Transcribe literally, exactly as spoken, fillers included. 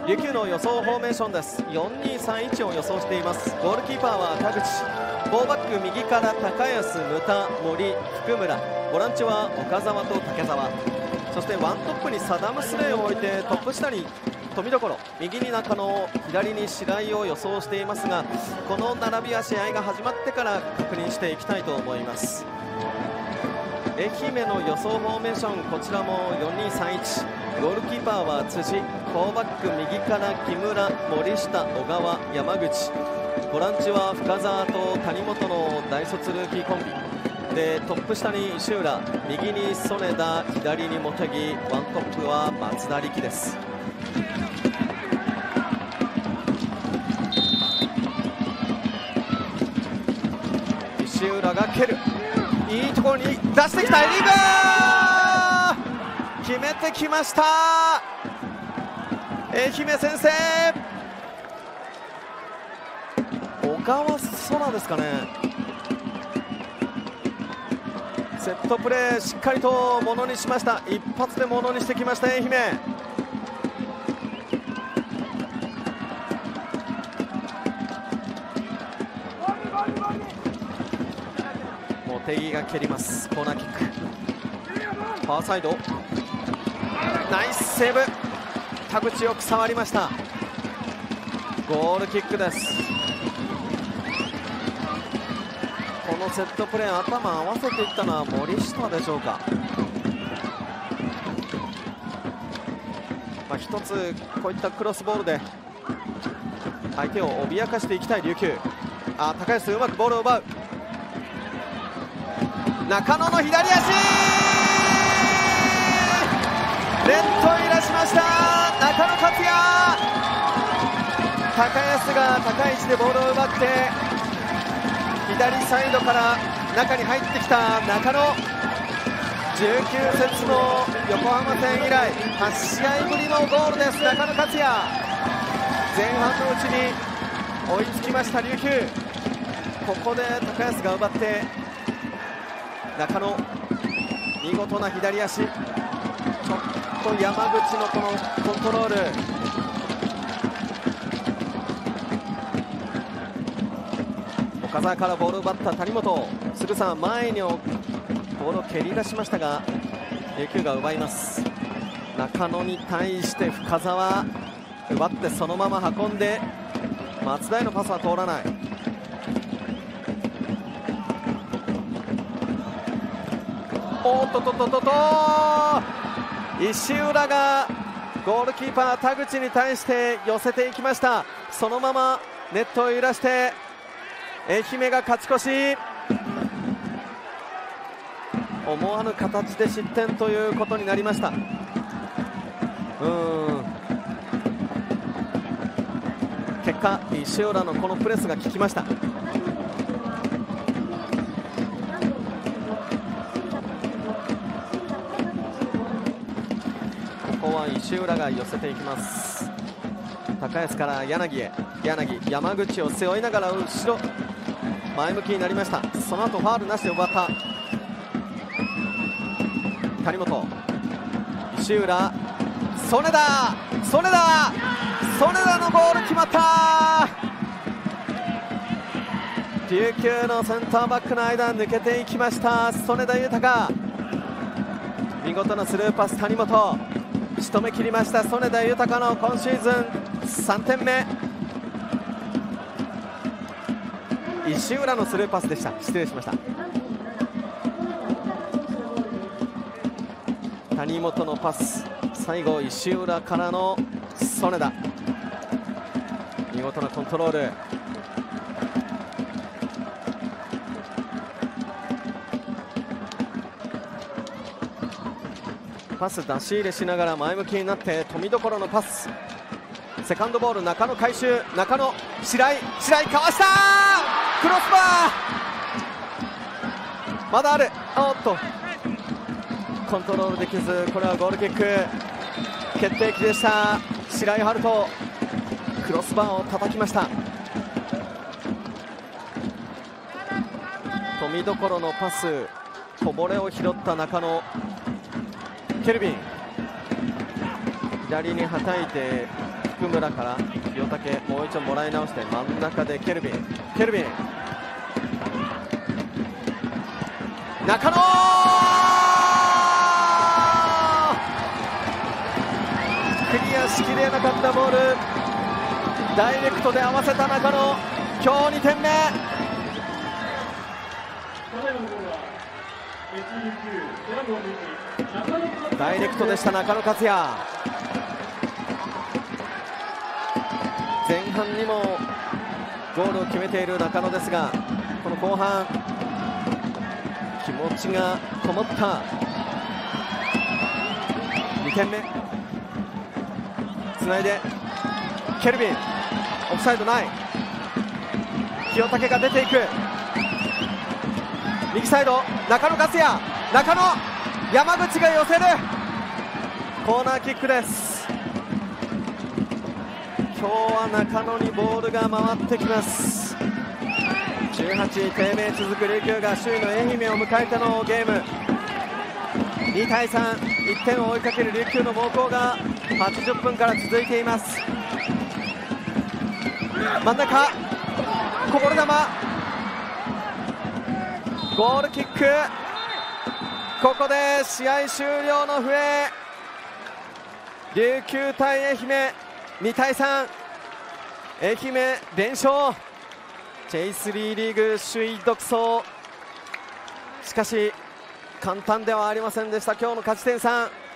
琉球の予想フォーメーションです。よんにさんいちを予想しています。ゴールキーパーは田口、フォーバック右から高安、牟田、森、福村、ボランチは岡澤と竹澤、そしてワントップにサダムスレイを置いてトップ下に富所、右に中野、左に白井を予想していますが、この並びは試合が始まってから確認していきたいと思います。愛媛の予想フォーメーション、こちらもよんにさんいち、ゴールキーパーは辻、フォーバック右から木村、森下、小川、山口、ボランチは深澤と谷本の大卒ルーキーコンビで、トップ下に石浦、右に曽根田、左に茂木、ワントップは松田力です。石浦が蹴る、いいところに出してきた、ヘディング決めてきました。愛媛先制。小川空ですかね。セットプレーしっかりとものにしました。一発でものにしてきました愛媛。茂木が蹴ります。コーナーキック、ファーサイド、ナイスセーブ。田口よく触りました。ゴールキックです。このセットプレー、頭合わせていったのは森下でしょうか。まあ、一つこういったクロスボールで相手を脅かしていきたい琉球。あ、高安うまくボールを奪う。中野の左足、ネットを揺らしました。中野克也、高安が高い位置でボールを奪って左サイドから中に入ってきた中野、じゅうきゅう節の横浜戦以来はち試合ぶりのゴールです。中野克也、前半のうちに追いつきました琉球。ここで高安が奪って中野、見事な左足、ちょっと山口のこのコントロール、岡澤からボールを奪った谷本、すぐさま前にボールを蹴り出しましたが琉球が奪います。中野に対して深澤、奪ってそのまま運んで松田へのパスは通らない。おっとっとっとっとっと、石浦がゴールキーパー田口に対して寄せていきました。そのままネットを揺らして愛媛が勝ち越し。思わぬ形で失点ということになりました。うーん、結果石浦のこのプレスが効きました。ここは石浦が寄せていきます。高安から柳へ、柳、山口を背負いながら後ろ前向きになりました。その後ファウルなしで奪った谷本、石浦、曽根田、曽根田、曽根田のゴール決まった。琉球のセンターバックの間抜けていきました曽根田豊、見事なスルーパス。谷本仕留め切りました。曽根田豊の今シーズンさんてんめ。石浦のスルーパスでした。失礼しました。谷本のパス、最後石浦からの曽根田、見事なコントロール。パス出し入れしながら前向きになって富所のパス、セカンドボール中野回収、中野、白井、白井かわした、クロスバーまだある。おっとコントロールできず、これはゴールキック。決定機でした白井春人、クロスバーを叩きました。富所のパス、こぼれを拾った中野、ケルビン左にはたいて福村から清武、もう一度もらい直して真ん中でケルビン、ケルビン中野、クリアしきれなかったボール、ダイレクトで合わせた中野、今日にてんめ。ダイレクトでした中野克也。前半にもゴールを決めている中野ですが、この後半気持ちがこもったにてんめ。つないでケルビン、オフサイドない。清武が出ていく、右サイド中野克也、中野、山口が寄せる、コーナーキックです。今日は中野にボールが回ってきます。じゅうはちい低迷続く琉球が首位の愛媛を迎えてのゲーム。にたいさん、いってんを追いかける琉球の猛攻がはちじゅっぷんから続いています。真ん中こぼれ球、ゴールキック、ここで試合終了の笛。琉球対愛媛にたいさん、愛媛連勝、 ジェイスリー リーグ首位独走。しかし簡単ではありませんでした。今日の勝ち点さん。